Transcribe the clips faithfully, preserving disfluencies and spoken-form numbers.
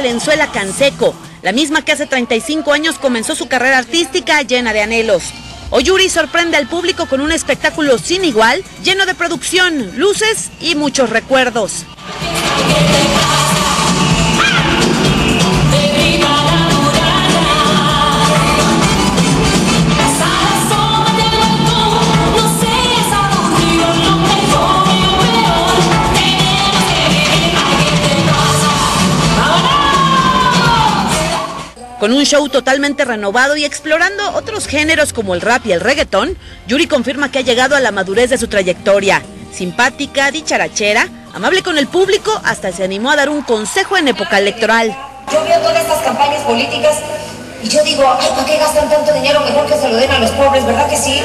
Valenzuela Canseco, la misma que hace treinta y cinco años comenzó su carrera artística llena de anhelos. Hoy Yuri sorprende al público con un espectáculo sin igual, lleno de producción, luces y muchos recuerdos. Con un show totalmente renovado y explorando otros géneros como el rap y el reggaetón, Yuri confirma que ha llegado a la madurez de su trayectoria. Simpática, dicharachera, amable con el público, hasta se animó a dar un consejo en época electoral. Yo veo todas estas campañas políticas y yo digo, ay, ¿para qué gastan tanto dinero? Mejor que se lo den a los pobres, ¿verdad que sí?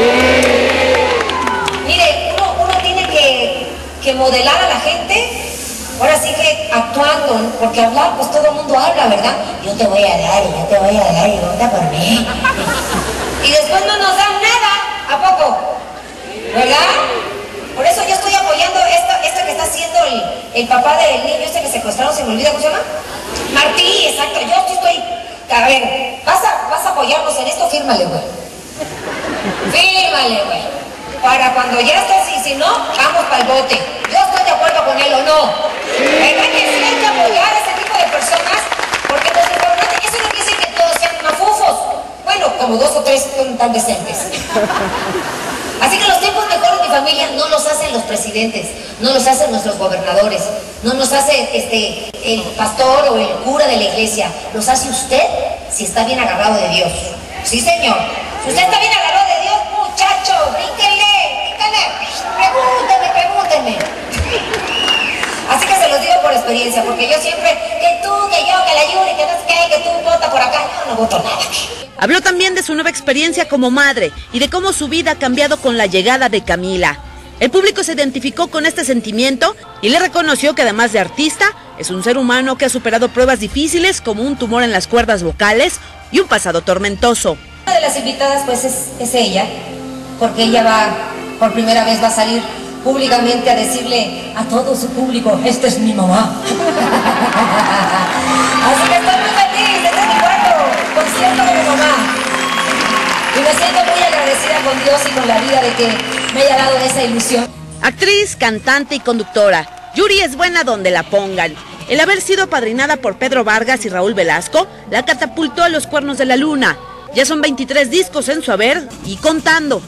Sí. Mire, uno, uno tiene que, que modelar a la gente. Ahora sí que actuando, porque hablar, pues todo el mundo habla, ¿verdad? Yo te voy a dar, y yo te voy a dar, y vota por mí. Y después no nos dan nada, ¿a poco? ¿Verdad? Por eso yo estoy apoyando esto, esto que está haciendo el, el papá del niño este que secuestraron, se me olvida cómo se llama. Martí, exacto, yo estoy... A ver, ¿vas a, vas a apoyarnos en esto? Fírmale, güey. Fírmale, güey. Para cuando ya estés, y si no, vamos para el bote. Yo estoy de acuerdo con él o no. ¿Verdad que sí hay que apoyar a ese tipo de personas? Porque los gobernantes, eso no quiere decir que todos sean mafufos. Bueno, como dos o tres son tan decentes. Así que los tiempos mejores, mi familia, no los hacen los presidentes, no los hacen nuestros gobernadores, no los hace este, el pastor o el cura de la iglesia. Los hace usted si está bien agarrado de Dios. Sí, señor. Si usted está bien agarrado de Dios, muchacho, brínquenle, brínquenle, pregúntenme, pregúntenme. Así que se los digo por experiencia, porque yo siempre, que tú, que yo, que la Yuri, que no sé qué, que tú vota por acá, yo no voto nada. Habló también de su nueva experiencia como madre y de cómo su vida ha cambiado con la llegada de Camila. El público se identificó con este sentimiento y le reconoció que además de artista, es un ser humano que ha superado pruebas difíciles como un tumor en las cuerdas vocales y un pasado tormentoso. Una de las invitadas pues es, es ella, porque ella va, por primera vez va a salir públicamente a decirle a todo su público, esta es mi mamá. Así que estoy muy feliz, este es mi cuarto concierto de mi mamá. Y me siento muy agradecida con Dios y con la vida de que me haya dado esa ilusión. Actriz, cantante y conductora, Yuri es buena donde la pongan. El haber sido apadrinada por Pedro Vargas y Raúl Velasco la catapultó a los cuernos de la luna. Ya son veintitrés discos en su haber y contando.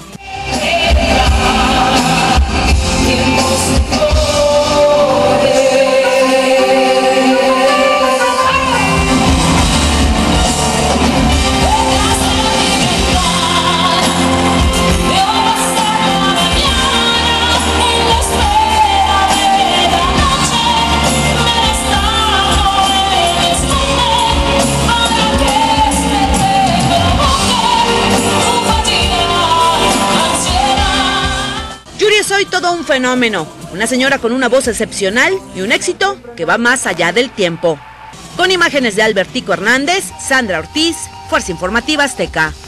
Soy todo un fenómeno, una señora con una voz excepcional y un éxito que va más allá del tiempo. Con imágenes de Albertico Hernández, Sandra Ortiz, Fuerza Informativa Azteca.